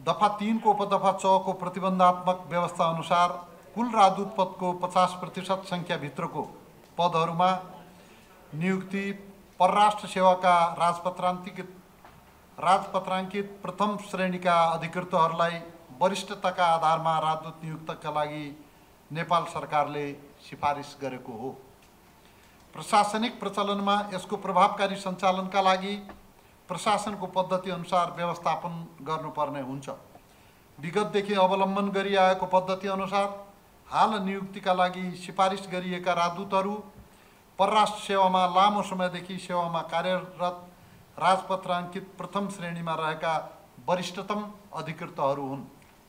दफा 3 को उपदफा 6 को प्रतिबन्धात्मक व्यवस्था अनुसार कुल राजदूत पदको 50% संख्याभित्रको पदहरूमा नियुक्ति परराष्ट्र सेवाका राजपत्राङ्कित प्रथम श्रेणीका अधिकृतहरूलाई वरिष्ठताका आधारमा राजदूत नियुक्तका लागि नेपाल सरकारले सिफारिस गरेको हो। प्रशासनिक प्रचलनमा यसको प्रभावकारी सञ्चालनका लागि प्रशासनको पद्धति अनुसार व्यवस्थापन गर्नुपर्ने हुन्छ। विगतदेखि अवलम्बन गरिआएको पद्धति अनुसार हाल नियुक्तिका लागि सिफारिस गरिएका राजदूतहरू परराष्ट्र सेवामा लामो समयदेखि सेवामा कार्यरत राजपत्राङ्कित प्रथम श्रेणीमा रहेका वरिष्ठतम अधिकृतहरू हुन्।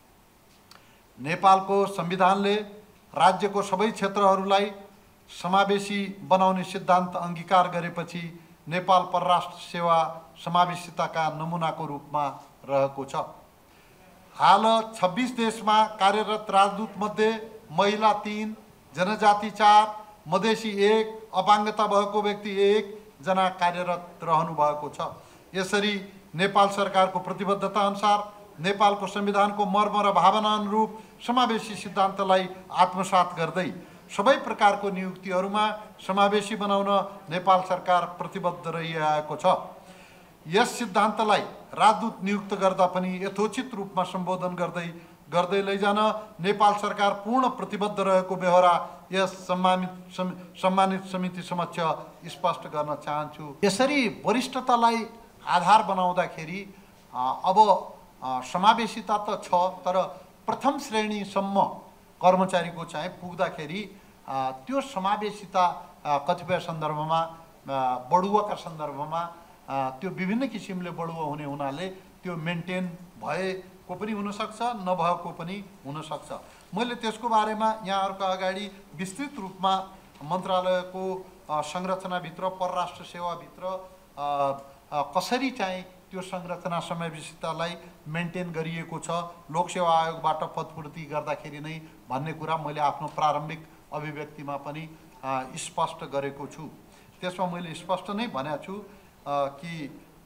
नेपालको संविधानले राज्यको सबै क्षेत्रहरूलाई समावेशी बनाउने सिद्धान्त अंगीकार गरेपछि नेपाल परराष्ट्र सेवा समावेशिताका नमुनाको रूपमा रहेको छ। हाल 26 देशमा कार्यरत राजदूत मध्ये महिला 3, जनजाति 4, मधेसी 1, अपाङ्गता भएको व्यक्ति 1 जना कार्यरत रहनु भएको छ। यसरी नेपाल सरकारको प्रतिबद्धता अनुसार नेपालको संविधानको मर्म र भावना अनुरूप समावेशी सिद्धान्तलाई आत्मसात गर्दै सबै प्रकारको नियुक्तिहरूमा समावेशी बनाउन नेपाल सरकार प्रतिबद्ध रहिआएको छ। यस सिद्धान्तलाई राजदूत नियुक्त गर्दा पनि यथोचित रूपमा सम्बोधन गर्दै लैजान नेपाल सरकार पूर्ण प्रतिबद्ध रहेको बेहोरा यस सम्मानित समिति समक्ष स्पष्ट गर्न चाहन्छु। यसरी वरिष्ठतालाई आधार बनाउँदाखेरि अब समावेशिता त छ, तर प्रथम श्रेणीसम्म कर्मचारीको चाहिँ पुग्दाखेरि त्यो समावेशिता कतिपय सन्दर्भमा बढुवाका सन्दर्भमा त्यो विभिन्न किसिमले बढुवा हुने हुनाले त्यो मेन्टेन भएको पनि हुनसक्छ, नभएको पनि हुनसक्छ। मैले त्यसको बारेमा यहाँहरूको अगाडि विस्तृत रूपमा मन्त्रालयको संरचनाभित्र परराष्ट्र सेवाभित्र कसरी चाहिँ त्यो संरचना समावेशितालाई मेन्टेन गरिएको छ लोकसेवा आयोगबाट पदपूर्ति गर्दाखेरि नै भन्ने कुरा मैले आफ्नो प्रारम्भिक अभिव्यक्तिमा पनि स्पष्ट गरेको छु। त्यसमा मैले स्पष्ट नै भनेको छु कि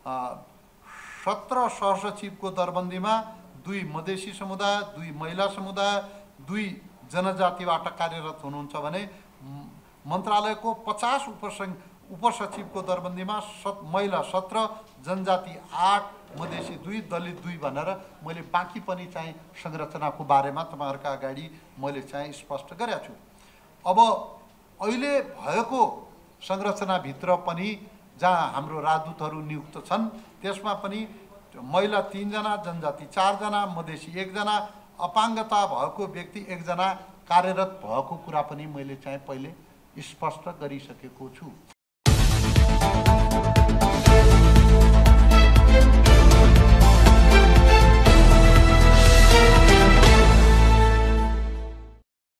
17 सहसचिवको दरबन्दीमा 2 मधेसी समुदाय, 2 महिला समुदाय, 2 जनजातिबाट कार्यरत हुनुहुन्छ भने मन्त्रालयको 50 उपसचिवको दरबन्दीमा महिला 17, जनजाति 8, मधेसी 2, दलित 2 भनेर मैले बाँकी पनि चाहिँ संरचनाको बारेमा तपाईहरुका अगाडि मैले चाहिँ स्पष्ट गरेको छु। अब अहिले भएको संरचनाभित्र पनि जहाँ हाम्रो राजदूतहरू नियुक्त छन् त्यसमा पनि महिला 3 जना, जनजाति 4 जना, मधेसी 1 जना, अपाङ्गता भएको व्यक्ति 1 जना कार्यरत भएको कुरा पनि मैले चाहिँ पहिले स्पष्ट गरिसकेको छु।